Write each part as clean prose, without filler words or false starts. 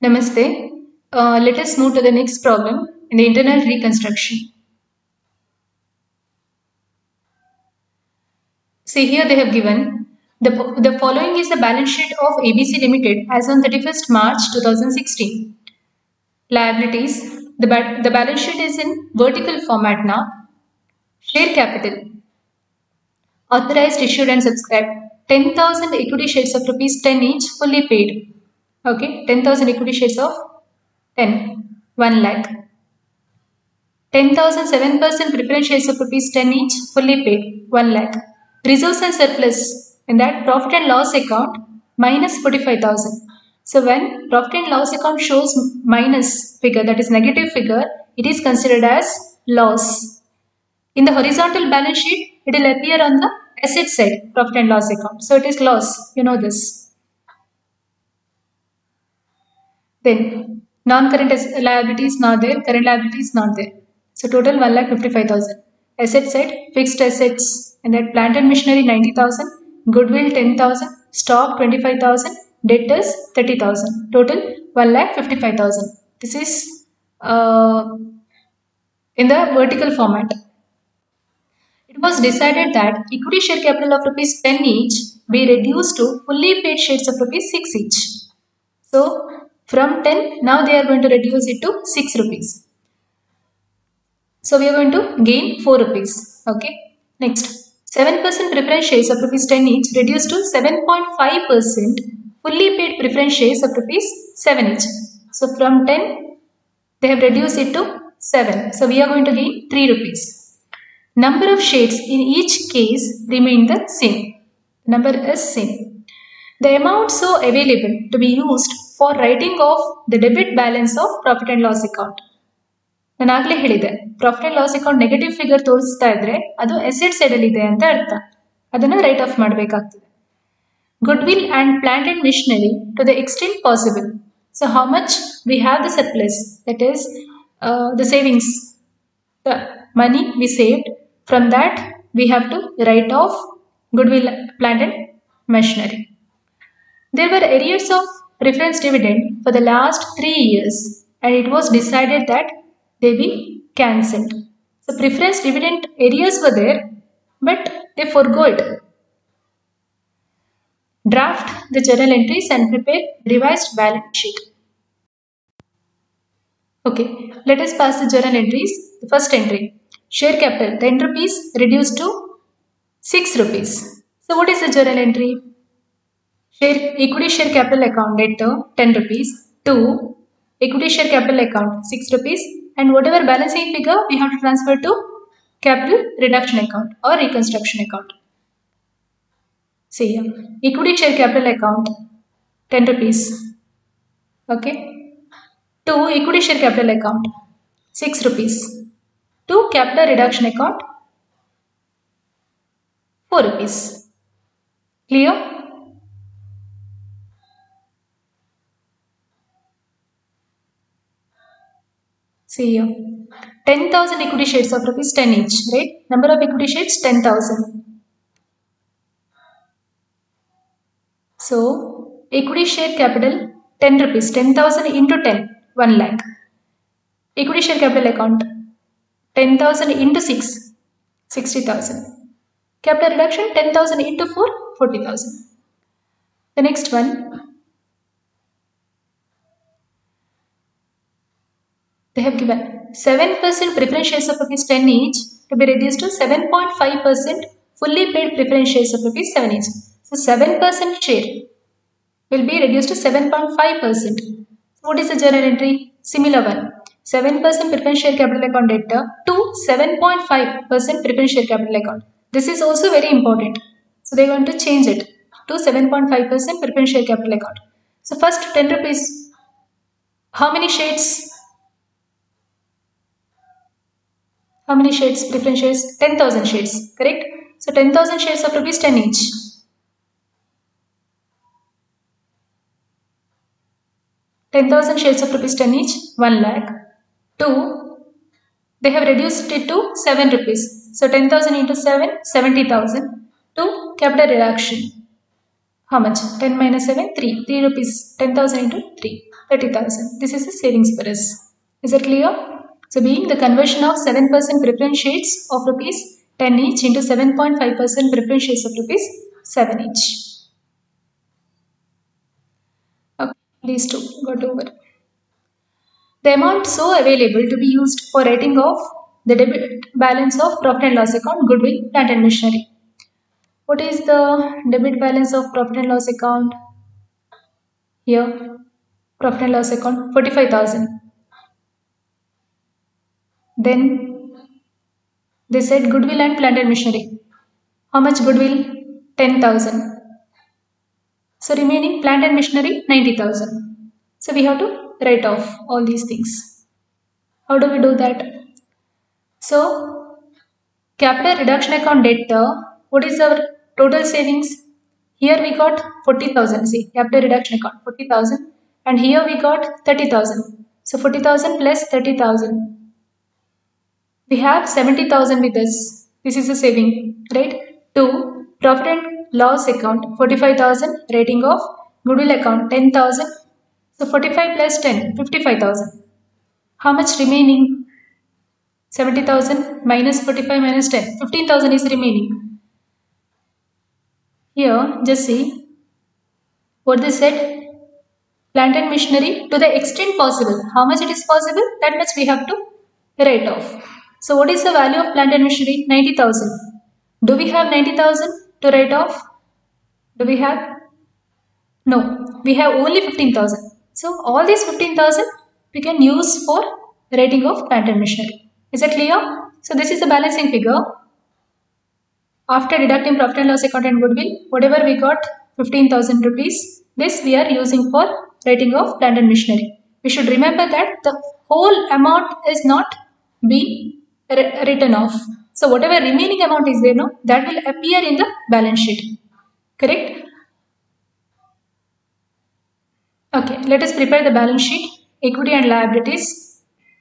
Namaste. Let us move to the next problem in the internal reconstruction. See here they have given the following is the balance sheet of ABC Limited as on 31st March 2016. Liabilities. The balance sheet is in vertical format now. Share capital. Authorized, issued and subscribed 10,000 equity shares of rupees 10 each fully paid. Okay, 10,000 equity shares of 10, 1 lakh. 10,000 7% preference shares of rupees 10 each fully paid 1 lakh. Reserves and surplus in that profit and loss account minus 45,000. So when profit and loss account shows minus figure, that is negative figure, it is considered as loss. In the horizontal balance sheet, it will appear on the asset side, profit and loss account. So it is loss, you know this. Then non-current liabilities not there, current liabilities not there. So total 1,55,000. Asset side, fixed assets and that plant and machinery 90,000, goodwill 10,000, stock 25,000, debtors 30,000. Total 1,55,000. This is in the vertical format. It was decided that equity share capital of rupees 10 each be reduced to fully paid shares of rupees 6 each. So from 10, now they are going to reduce it to 6 rupees. So we are going to gain 4 rupees. Okay. Next, 7% preference shares of rupees 10 each reduced to 7.5% fully paid preference shares of rupees 7 each. So from 10, they have reduced it to 7. So we are going to gain 3 rupees. Number of shares in each case remain the same. Number is same. The amount so available to be used for writing off the debit balance of profit and loss account. ನಾನು ಆಗಲೇ ಹೇಳಿದೆ profit and loss account negative figure ತೋರಿಸ್ತಾ ಇದ್ರೆ ಅದು asset side ಅಲ್ಲಿ ಇದೆ ಅಂತ ಅರ್ಥ. ಅದನ್ನು ರೈಟ್ ಆಫ್ ಮಾಡಬೇಕಾಗ್ತದೆ. Goodwill and plant and machinery to the extent possible. So how much we have the surplus, that is the savings, the money we saved, from that we have to write off goodwill, plant and machinery. There were arrears of preference dividend for the last 3 years and it was decided that they be cancelled. So preference dividend arrears were there but they forgo it. Draft the journal entries and prepare revised balance sheet. Okay, let us pass the journal entries. The first entry, share capital 10 rupees reduced to 6 rupees. So what is the journal entry? Share equity share capital account debtor 10 rupees to equity share capital account 6 rupees and whatever balancing figure we have to transfer to capital reduction account or reconstruction account. See here, equity share capital account 10 rupees. Okay. To equity share capital account 6 rupees. To capital reduction account 4 rupees. Clear? See here, 10,000 equity shares of rupees 10 each, right? Number of equity shares 10,000. So equity share capital 10 rupees, 10,000 into 10, 1 lakh. Equity share capital account 10,000 into 6, 60,000. Capital reduction 10,000 into 4, 40,000. The next one, they have given 7% preference shares of rupees 10 each to be reduced to 7.5% fully paid preference shares of rupees 7 each. So 7% share will be reduced to 7.5%. So what is the journal entry? Similar one. 7% preference share capital account debtor to 7.5% preference share capital account. This is also very important. So they are going to change it to 7.5% preference share capital account. So first 10 rupees. How many shades? How many shades? Preference shares 10,000 shades, correct? So 10,000 shares of rupees 10 each. 10,000 shares of rupees 10 each, 1 lakh. 2, they have reduced it to 7 rupees. So 10,000 into 7, 70,000. 2, capital reduction. How much? 10 minus 7, 3. 3 rupees. 10,000 into 3. 30,000. This is the savings for us. Is that clear? So being the conversion of 7% preference shares of rupees 10 each into 7.5% preference shares of rupees 7 each. Okay, these two got over. The amount so available to be used for writing off the debit balance of profit and loss account, goodwill, plant and machinery. What is the debit balance of profit and loss account? Here, profit and loss account 45,000. Then they said goodwill and plant and machinery. How much goodwill? 10,000. So remaining plant and machinery 90,000. So we have to write off all these things. How do we do that? So capital reduction account debtor, what is our total savings? Here we got 40,000. See, capital reduction account 40,000, and here we got 30,000. So 40,000 plus 30,000. We have 70,000 with us. This is a saving, right? 2. Profit and loss account 45,000. Rating of goodwill account 10,000. So 45 plus 10, 55,000. How much remaining? 70,000 minus 45 minus 10. 15,000 is remaining. Here, just see what they said. Plant and machinery to the extent possible. How much it is possible? That much we have to write off. So what is the value of plant and machinery? 90,000. Do we have 90,000 to write off? Do we have? No. We have only 15,000. So all these 15,000 we can use for writing off plant and machinery. Is that clear? So this is the balancing figure. After deducting profit and loss account and goodwill, whatever we got 15,000 rupees, this we are using for writing off plant and machinery. We should remember that the whole amount is not being written off. So whatever remaining amount is there, no, that will appear in the balance sheet. Correct? Okay, let us prepare the balance sheet, equity and liabilities.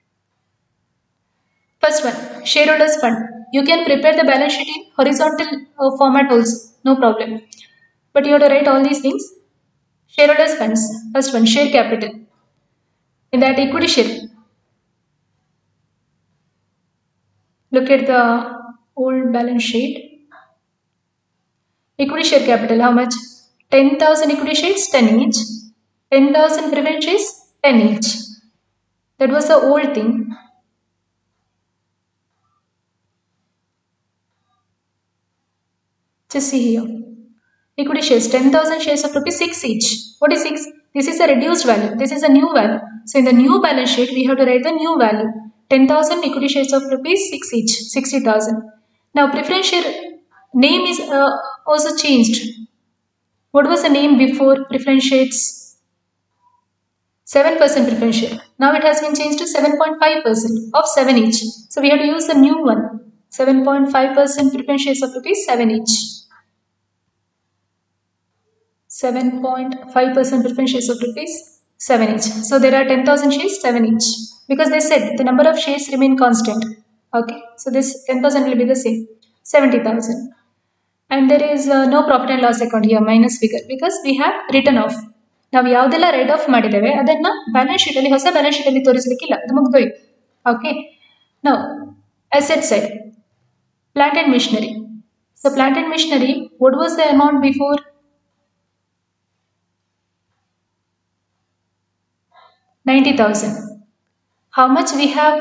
First one, shareholders fund. You can prepare the balance sheet in horizontal format also, no problem. But you have to write all these things. Shareholders funds. First one, share capital. In that equity share, look at the old balance sheet. Equity share capital, how much? 10,000 equity shares, 10 each. 10,000 preference shares, 10 each. That was the old thing. Just see here. Equity shares, 10,000 shares of rupees 6 each. What is 6? This is a reduced value. This is a new value. So in the new balance sheet, we have to write the new value. 10,000 equity shares of rupees 6 each, 60,000. Now preference share name is also changed. What was the name before preference shares? 7% preference share. Now it has been changed to 7.5% of 7 each. So we have to use the new one. 7.5% preference shares of rupees 7 each. 7.5% preference shares of rupees 7 each. So there are 10,000 shares, 7 each. Because they said the number of shares remain constant. Okay. So this 10,000 will be the same. 70,000. And there is no profit and loss account here, minus figure. Because we have written off. ನಾವು ಯಾವುದೆಲ್ಲ right of ಮಾಡಿದ್ದೇವೆ ಅದನ್ನ balance sheet ಅಲ್ಲಿ ಹೊಸ balance sheet ಅಲ್ಲಿ ತೋರಿಸಲಿಕ್ಕಿಲ್ಲ, ಅದು ಮುಗ್ದೋಯ್ತು. Okay. Now asset side, plant and machinery. So plant and machinery, what was the amount before? 90,000. How much we have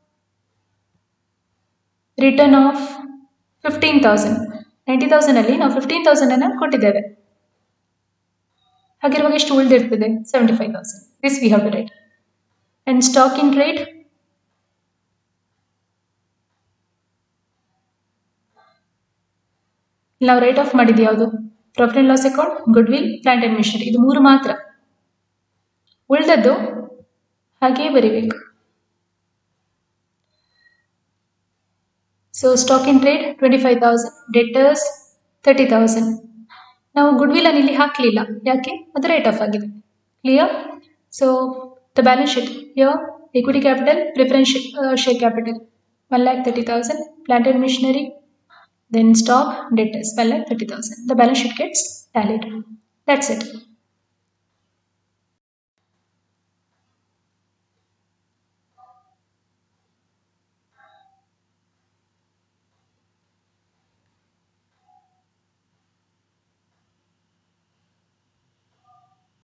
written off? 15,000. 90,000 ಅಲ್ಲಿ ನಾವು 15,000 ಅನ್ನು ಕೊಟ್ಟಿದ್ದೇವೆ. ಹಾಗಿರುವಾಗ ಎಷ್ಟು ಉಳಿದಿರ್ತದೆ? 75,000. This we have to write. And stock in trade, ನಾವು write off ಮಾಡಿದ್ದು ಯಾವುದು? Profit and loss account, goodwill, plant and machinery, ಇದು 3 ಮಾತ್ರ. ಉಳಿದದ್ದು ಹಾಗೆ ಬರೀಬೇಕು. So stock in trade 25,000, debtors 30,000. ನಾವು ಗುಡ್ ವಿಲ್ ಅನ್ನು ಇಲ್ಲಿ ಹಾಕಲಿಲ್ಲ, ಯಾಕೆ? ಅದು ರೈಟ್ ಆಫ್ ಆಗಿದೆ. Clear? So the balance sheet here, equity capital, preference share capital 1,30,000, plant and machinery, then stock, debtors 1,30,000. The balance sheet gets tallied. That's it.